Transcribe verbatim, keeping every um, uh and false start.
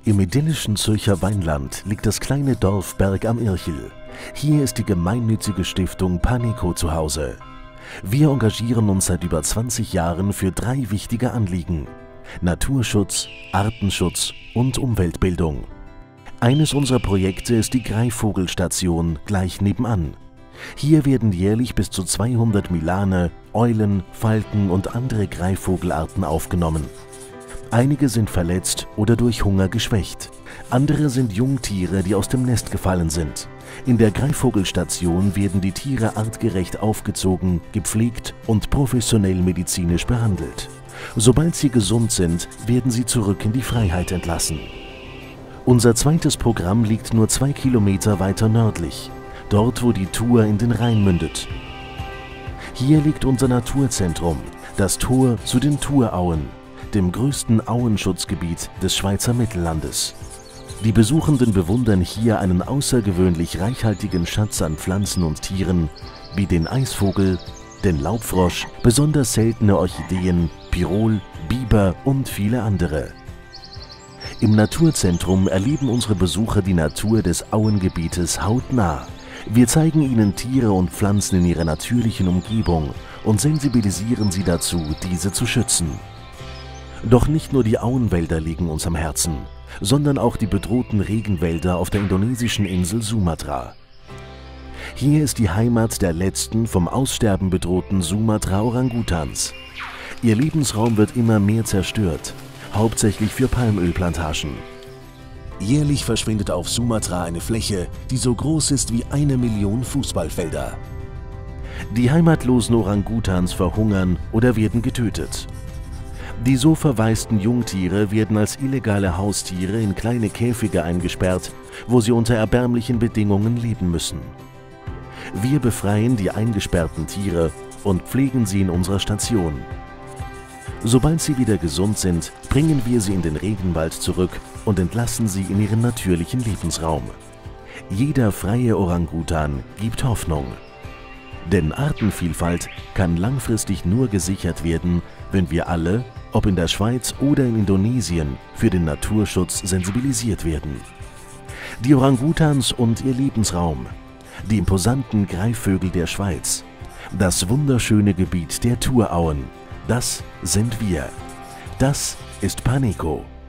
Im idyllischen Zürcher Weinland liegt das kleine Dorf Berg am Irchel. Hier ist die gemeinnützige Stiftung Panico zu Hause. Wir engagieren uns seit über zwanzig Jahren für drei wichtige Anliegen: Naturschutz, Artenschutz und Umweltbildung. Eines unserer Projekte ist die Greifvogelstation gleich nebenan. Hier werden jährlich bis zu zweihundert Milane, Eulen, Falken und andere Greifvogelarten aufgenommen. Einige sind verletzt oder durch Hunger geschwächt. Andere sind Jungtiere, die aus dem Nest gefallen sind. In der Greifvogelstation werden die Tiere artgerecht aufgezogen, gepflegt und professionell medizinisch behandelt. Sobald sie gesund sind, werden sie zurück in die Freiheit entlassen. Unser zweites Programm liegt nur zwei Kilometer weiter nördlich, dort wo die Thur in den Rhein mündet. Hier liegt unser Naturzentrum, das Tor zu den Thurauen, dem größten Auenschutzgebiet des Schweizer Mittellandes. Die Besuchenden bewundern hier einen außergewöhnlich reichhaltigen Schatz an Pflanzen und Tieren, wie den Eisvogel, den Laubfrosch, besonders seltene Orchideen, Pirol, Biber und viele andere. Im Naturzentrum erleben unsere Besucher die Natur des Auengebietes hautnah. Wir zeigen ihnen Tiere und Pflanzen in ihrer natürlichen Umgebung und sensibilisieren sie dazu, diese zu schützen. Doch nicht nur die Auenwälder liegen uns am Herzen, sondern auch die bedrohten Regenwälder auf der indonesischen Insel Sumatra. Hier ist die Heimat der letzten vom Aussterben bedrohten Sumatra-Orangutans. Ihr Lebensraum wird immer mehr zerstört, hauptsächlich für Palmölplantagen. Jährlich verschwindet auf Sumatra eine Fläche, die so groß ist wie eine Million Fußballfelder. Die heimatlosen Orangutans verhungern oder werden getötet. Die so verwaisten Jungtiere werden als illegale Haustiere in kleine Käfige eingesperrt, wo sie unter erbärmlichen Bedingungen leben müssen. Wir befreien die eingesperrten Tiere und pflegen sie in unserer Station. Sobald sie wieder gesund sind, bringen wir sie in den Regenwald zurück und entlassen sie in ihren natürlichen Lebensraum. Jeder freie Orangutan gibt Hoffnung. Denn Artenvielfalt kann langfristig nur gesichert werden, wenn wir alle, ob in der Schweiz oder in Indonesien, für den Naturschutz sensibilisiert werden. Die Orangutans und ihr Lebensraum, die imposanten Greifvögel der Schweiz, das wunderschöne Gebiet der Thurauen, das sind wir. Das ist Panico.